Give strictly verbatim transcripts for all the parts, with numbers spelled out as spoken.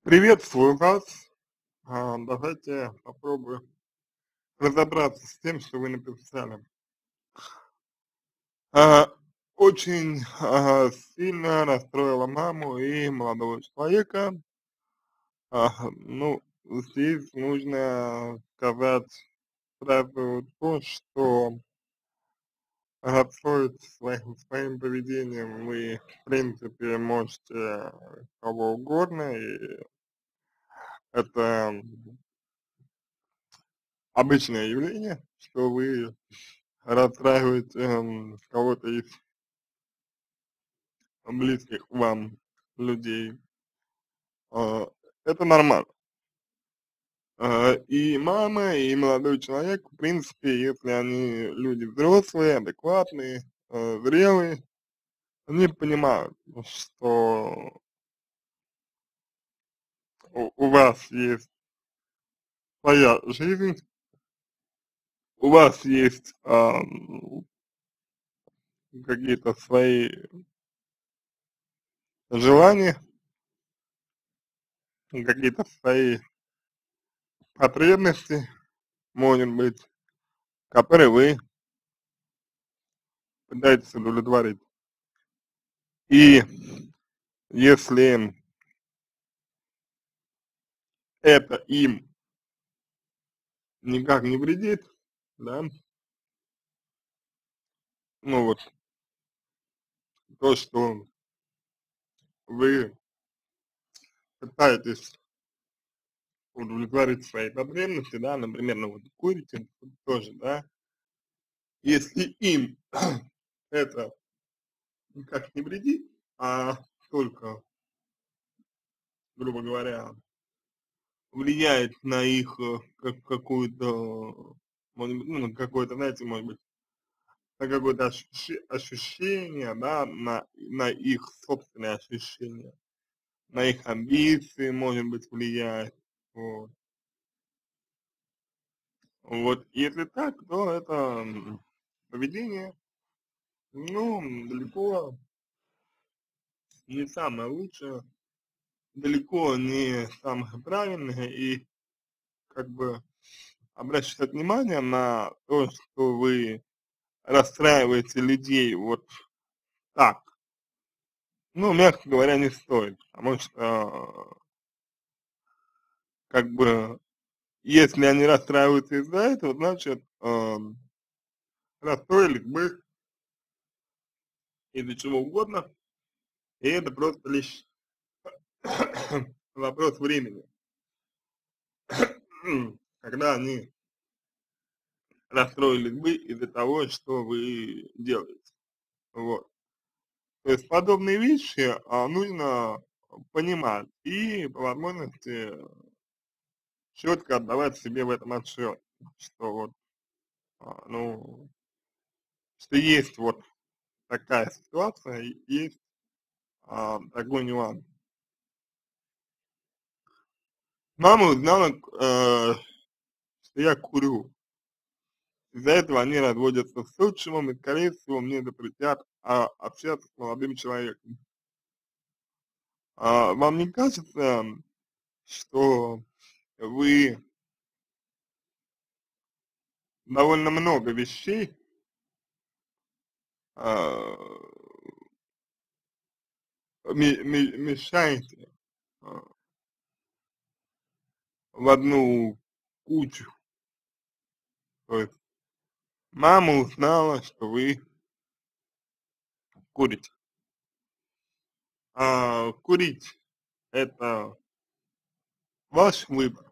Приветствую вас. А, давайте попробую разобраться с тем, что вы написали. А, очень а, сильно расстроила маму и молодого человека. А, ну, здесь нужно сказать сразу то, что расстроить своим, своим поведением вы, в принципе, можете кого угодно, и это обычное явление, что вы расстраивать, эм, кого-то из близких вам людей, а, это нормально. А, и мама, и молодой человек, в принципе, если они люди взрослые, адекватные, э, зрелые, они понимают, что у, у вас есть своя жизнь, у вас есть ам, какие-то свои желания, какие-то свои потребности, может быть, которые вы пытаетесь удовлетворить. И если это им никак не вредит, да, ну вот то, что вы пытаетесь удовлетворить свои потребности, да, например, ну вот курите тоже, да, если им это никак не вредит, а только, грубо говоря, влияет на их э, как какую-то, может быть, ну, на какое-то, знаете, может быть, на какое-то ощущи- ощущение, да, на, на их собственные ощущения, на их амбиции, может быть, влияет. Вот. Вот, если так, то это м, поведение, ну, далеко не самое лучшее, далеко не самое правильное, и как бы обращать внимание на то, что вы расстраиваете людей вот так, ну, мягко говоря, не стоит, потому что как бы если они расстраиваются из-за этого, значит, ам, расстроились бы из-за чего угодно, и это просто лишь вопрос времени, когда они расстроились бы из-за того, что вы делаете. Вот. То есть подобные вещи а, нужно понимать и по возможности четко отдавать себе в этом отчет, что вот, а, ну, что есть вот такая ситуация, и есть а, такой нюанс. Мама узнала, э, что я курю. Из-за этого они разводятся с отчимом и, скорее всего, мне запретят а, общаться с молодым человеком. А, вам не кажется, что вы довольно много вещей а, ме- ме- мешаете а, в одну кучу? То есть мама узнала, что вы курите. А, курить– это ваш выбор,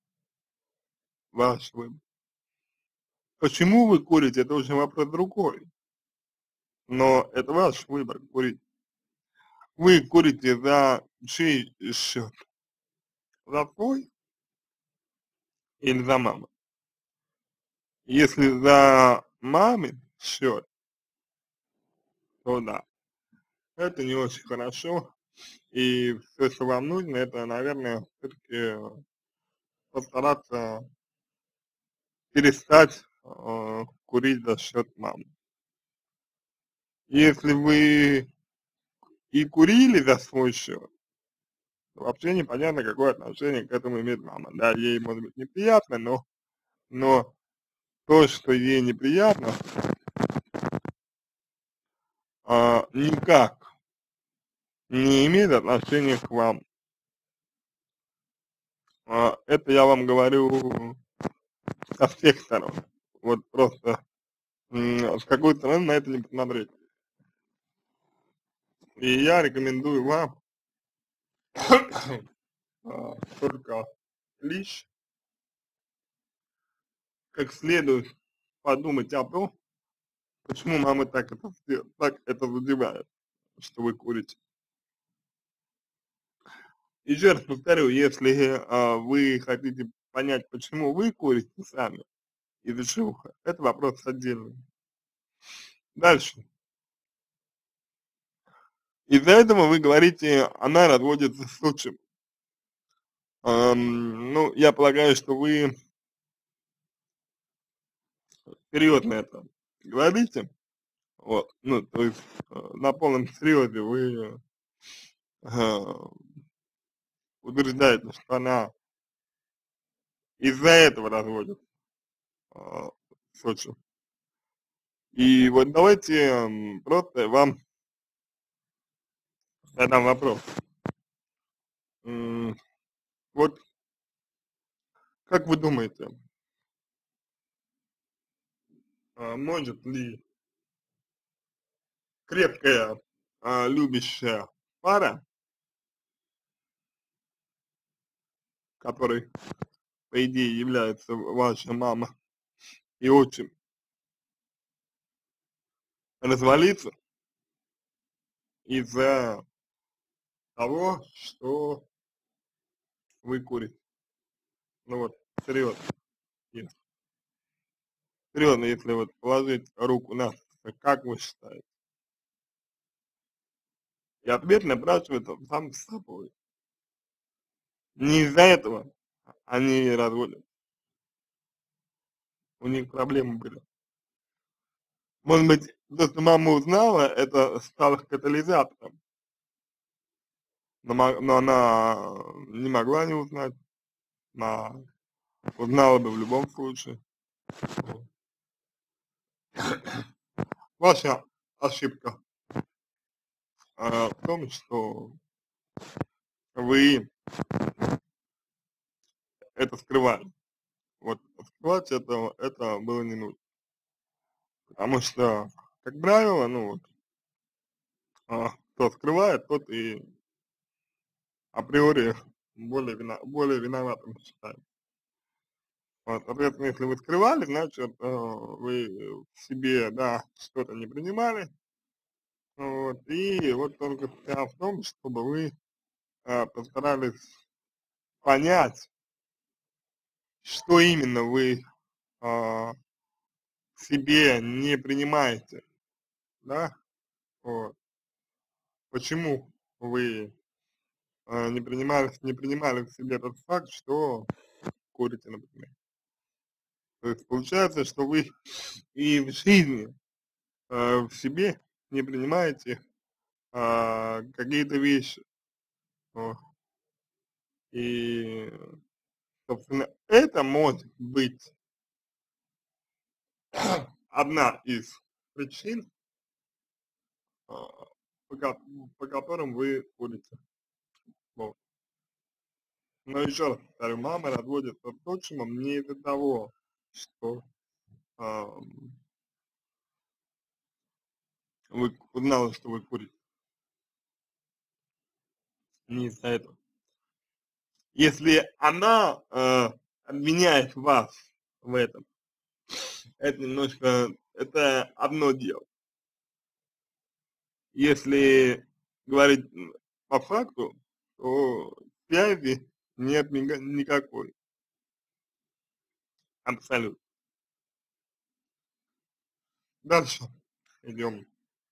ваш выбор. Почему вы курите, это уже вопрос другой, но это ваш выбор курить. Вы курите за чей счет? За свой или за маму? Если за мамин счет, то да, это не очень хорошо. И все, что вам нужно, это, наверное, все-таки постараться перестать э, курить за счет мамы. Если вы и курили за свой счет, вообще непонятно, какое отношение к этому имеет мама. Да, ей может быть неприятно, но, но то, что ей неприятно, а, никак не имеет отношения к вам. А, это я вам говорю со всех сторон. Вот просто м, с какой стороны на это не посмотреть. И я рекомендую вам а, только лишь как следует подумать о том, почему мамы так это, сдел- так это задевает, что вы курите. Еще раз повторю, если а, вы хотите понять, почему вы курите сами из-за чего, это вопрос отдельный. Дальше. Из-за этого вы говорите, она разводится с отчимом. Ам, ну, я полагаю, что вы серьезно это говорите, вот, ну, то есть э, на полном серьезе вы э, утверждаете, что она из-за этого разводит э, с отчимом. И вот давайте м, просто вам задам вопрос. М, Вот как вы думаете, а, может ли крепкая, а, любящая пара, которой, по идее, является ваша мама и отчим, развалиться из-за того, что вы курите? Ну вот, серьезно, если, серьезно, если вот положить руку на сердце, как вы считаете? И ответ напрашивается сам с собой. Не из-за этого они разводят, у них проблемы были. Может быть, то, что мама узнала, это стало катализатором, но, мо- но она не могла не узнать, она узнала бы в любом случае. Вот. Ваша ошибка а, в том, что вы это скрывали. Вот скрывать это, это было не нужно. Потому что, как правило, ну вот, а, кто скрывает, тот и априори более, вина, более виноватым считается. Вот, соответственно, если вы скрывали, значит, э, вы в себе, да, что-то не принимали, вот, и вот только вся в том, чтобы вы э, постарались понять, что именно вы а, в себе не принимаете, да, вот, почему вы а, не принимали, не принимали в себе тот факт, что курите, например. То есть получается, что вы и в жизни э, в себе не принимаете а, какие-то вещи. Вот. И, собственно, это может быть одна из причин, а, по, ко- по которым вы курите. Вот. Но еще раз повторю, мама разводится с отчимом не из-за того, что ам, вы узнала, что вы курите, не из-за этого. Если она э, обвиняет вас в этом, это немножко, это одно дело. Если говорить м, по факту, то связи нет ника- никакой, абсолютно. Дальше идем.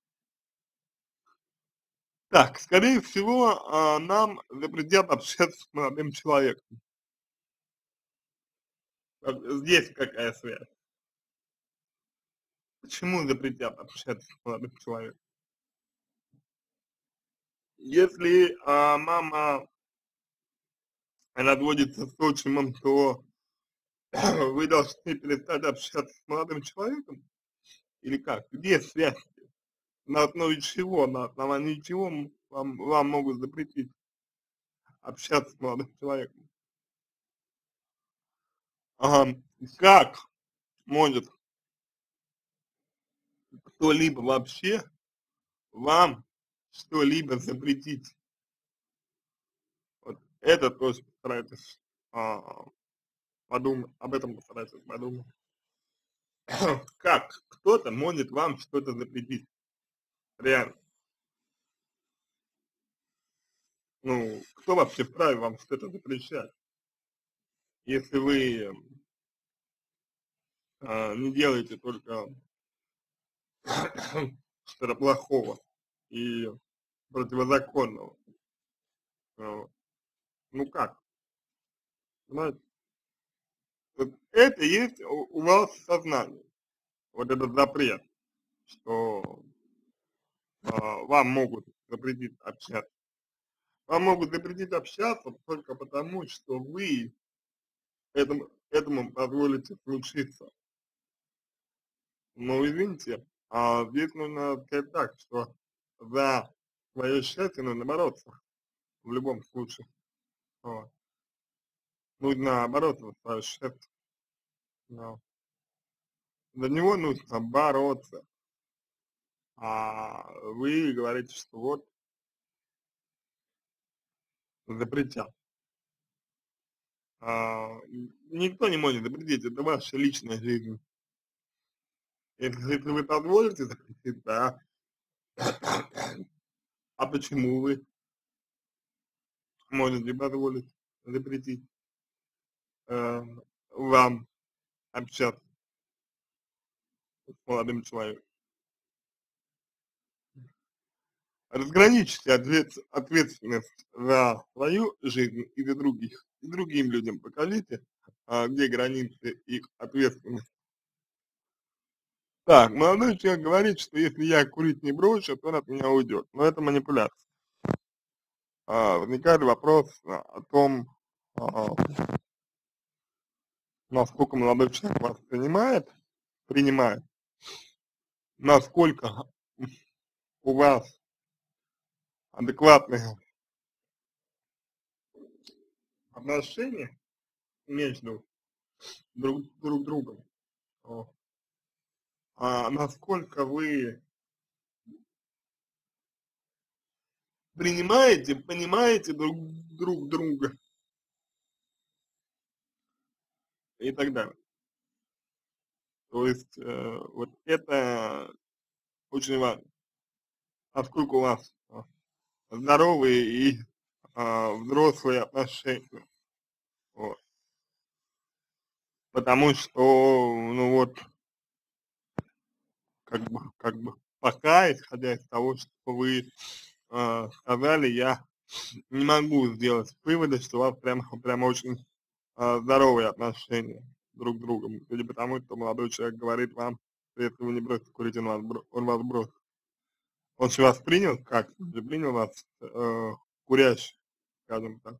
Так, скорее всего, а, нам запретят общаться с молодым человеком. Вот здесь какая связь? Почему запретят общаться с молодым человеком? Если а, мама разводится с отчимом, то вы должны перестать общаться с молодым человеком? Или как? Где связь? На основе чего, на основании чего м вам вам могут запретить общаться с молодым человеком? Ага, как может кто-либо вообще вам что-либо запретить? Вот это тоже постарайтесь, а, подумать, об этом постарайтесь подумать. Как кто-то может вам что-то запретить? Реально. Ну, кто вообще вправе вам что-то запрещать? Если вы, а, не делаете только что-то плохого и противозаконного. Вот. Ну как? Понимаете? Вот это есть у, у вас в сознании, вот этот запрет, что а, вам могут запретить общаться. Вам могут запретить общаться только потому, что вы этому, этому позволите случиться. Но извините, а здесь нужно сказать так, что за свое счастье нужно бороться в любом случае. Вот. Нужно бороться за свое счастье. Да. За него нужно бороться. А вы говорите, что вот запретят. А, никто не может запретить, это ваша личная жизнь. Если, если вы позволите запретить, да. А почему вы можете позволить запретить э, вам общаться с молодым человеком? Разграничьте ответ, ответственность за свою жизнь и за других. И другим людям покажите, а, где границы их ответственности. Так, молодой человек говорит, что если я курить не брошу, то он от меня уйдет. Но это манипуляция. А, возникает вопрос а, о том, а, насколько молодой человек вас принимает, принимает, насколько у вас адекватные отношения между друг, друг другом, а, а насколько вы принимаете, понимаете друг, друг друга и так далее. То есть э, вот это очень важно. Насколько у вас а, здоровые и а, взрослые отношения. Вот. Потому что, ну вот, как бы, как бы пока, исходя из того, что вы а, сказали, я не могу сделать выводы, что у вас прям, прям очень а, здоровые отношения друг с другом. Или потому, что молодой человек говорит вам, что если вы не бросите курить, он вас, бро- он вас бросит. Он же вас принял как? Он же принял вас э, курящих, скажем так.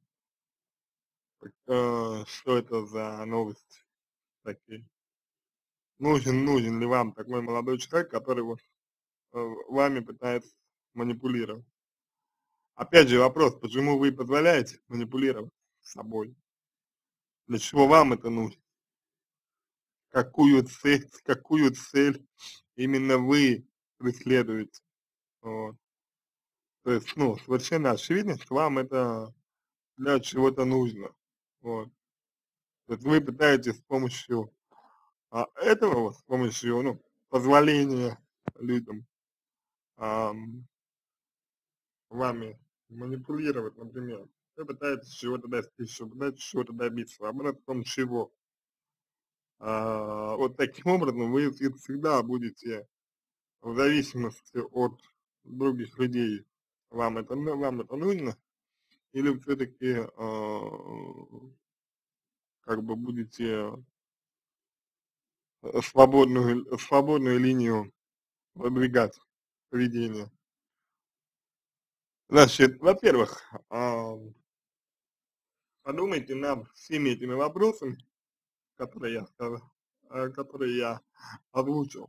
Э, что это за новости такие? Нужен, нужен ли вам такой молодой человек, который вот э, вами пытается манипулировать? Опять же вопрос, почему вы позволяете манипулировать собой? Для чего вам это нужно? Какую цель, какую цель именно вы преследуете? Вот. То есть, ну, совершенно очевидно, что вам это для чего-то нужно. Вот. То есть вы пытаетесь с помощью а, этого, вот, с помощью, ну, позволения людям ам, вами манипулировать, например. Вы пытаетесь чего-то достичь, вы пытаетесь чего-то добиться. Вопрос в том, чего. А, вот таким образом вы вс- всегда будете в зависимости от других людей. Вам это, ну, вам это нужно? Или все-таки как бы будете э, свободную, свободную линию выдвигать поведение? Значит, во-первых, подумайте над всеми этими вопросами, которые я сказал, э, которые я озвучил.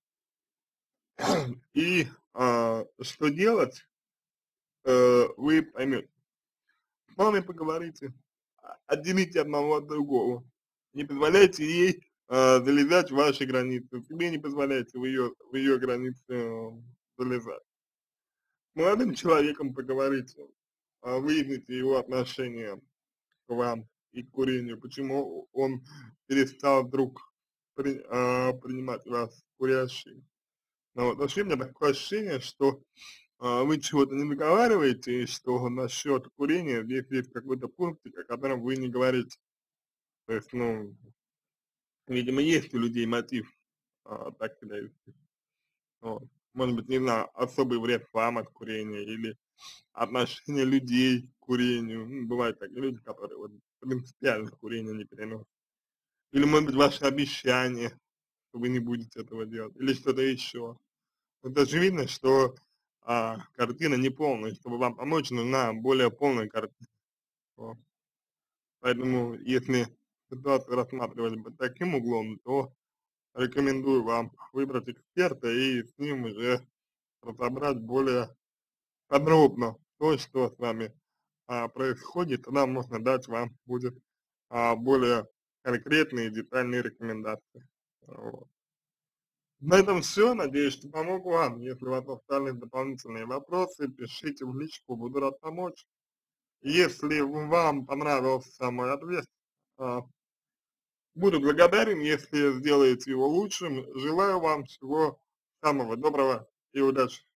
И, а, что делать, э, вы поймете. С мамой поговорите, а, отделите одного от другого. Не позволяйте ей, а, залезать в ваши границы, себе не позволяйте в ее в ее границы, э, залезать. С молодым человеком поговорите, а, выясните его отношение к вам и к курению, почему он перестал вдруг при а, принимать вас курящей. Ну вот, вообще у меня такое ощущение, что, а, вы чего-то не договариваете, и что насчет курения здесь есть какой-то пунктик, о котором вы не говорите. То есть, ну, видимо, есть у людей мотив, а, так себя вести. Вот. Может быть, не знаю, особый вред вам от курения или отношение людей к курению. Ну, бывают такие люди, которые вот принципиально курение не переносят. Или, может быть, ваши обещания, что вы не будете этого делать, или что-то еще. Это же видно, что, а, картина неполная. Чтобы вам помочь, нужна более полная картина. Вот. Поэтому, если ситуацию рассматривать под таким углом, то рекомендую вам выбрать эксперта и с ним уже разобрать более подробно то, что с вами, а, происходит. Тогда можно дать вам будет, а, более конкретные детальные рекомендации. Вот. На этом все. Надеюсь, что помог вам. Если у вас остались дополнительные вопросы, пишите в личку, буду рад помочь. Если вам понравился мой ответ, а, буду благодарен, если сделаете его лучшим. Желаю вам всего самого доброго и удачи.